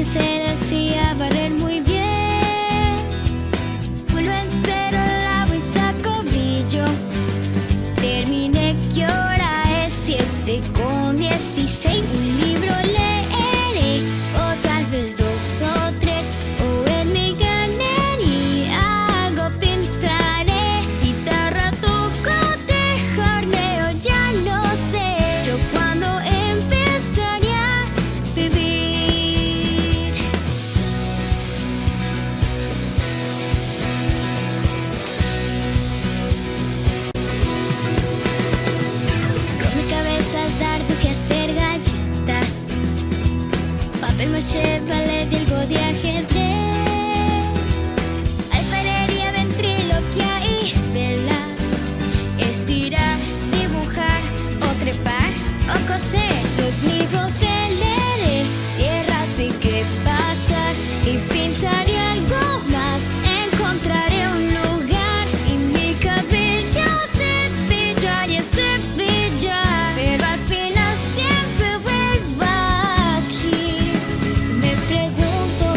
que se decía barrer muy bien. Vuelvo entero, lavo y saco brillo. Terminé, que hora es 7:16. Un libro leeré, o tal vez 2 o 3, o en mi galería algo pintaré. Guitarra toco, jarneo, ya lo sé. Yo cuando empezaría a vivir. Rompecabezas, dardos y hacer galletas. Papel maché, ballet y algo de ajedrez. Alfarería, ventriloquia y velar. Estirar, dibujar o trepar o coser. Los libros releeré, si es rápido que pasar. Y pintaré algo más, encontraré un lugar. Y mi cabello cepillar y cepillar. Pero al final siempre vuelvo aquí. Me pregunto,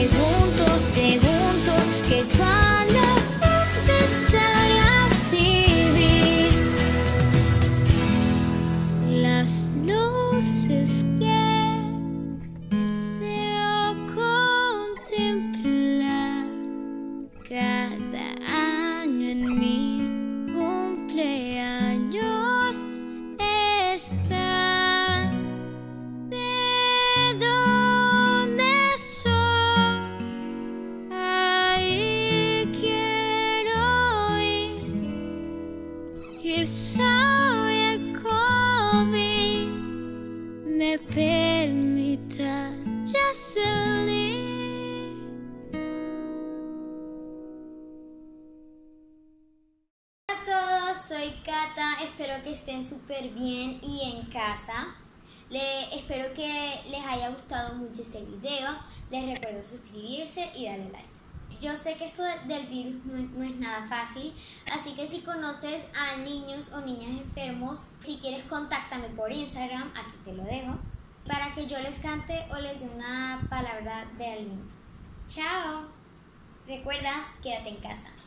que cuando empezaré a vivir. Las luces que deseo contemplar cada año en mi cumpleaños están. ¿De dónde soy? Ahí quiero ir. Quizá hoy el COVID me permita ya salir. Hola a todos, soy Cata, espero que estén súper bien y en casa. Espero que les haya gustado mucho este video. Les recuerdo suscribirse y darle like. Yo sé que esto del virus no es nada fácil, así que si conoces a niños o niñas enfermos, si quieres contáctame por Instagram, aquí te lo dejo, para que yo les cante o les dé una palabra de aliento. Chao. Recuerda, quédate en casa.